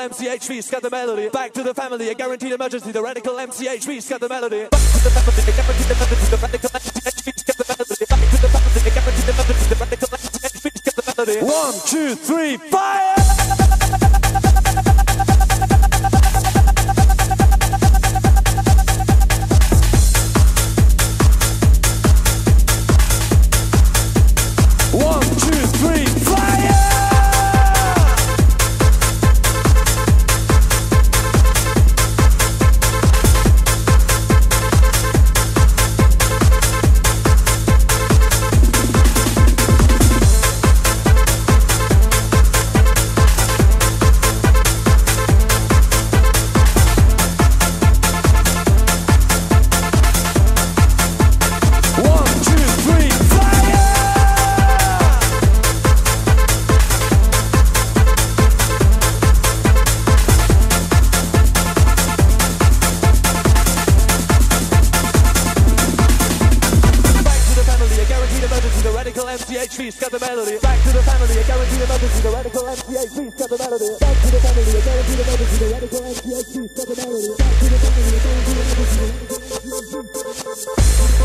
MCHV, scat the melody. Back to the family, a guaranteed emergency. The radical MCHV, scat the melody. Back to the family, a guaranteed emergency. The radical MCHV, scat the melody. Back to the family, a guaranteed emergency. The radical MCHV, scat the melody. 1, 2, 3, fire! MCHV, scat the melody. Back to the family, a guaranteed emergency. The radical MCHV, scat the melody. Back to the family, a guaranteed emergency. The radical MCHV, scat the melody. Back to the family, a guaranteed emergency. The radical MCHV, scat the melody.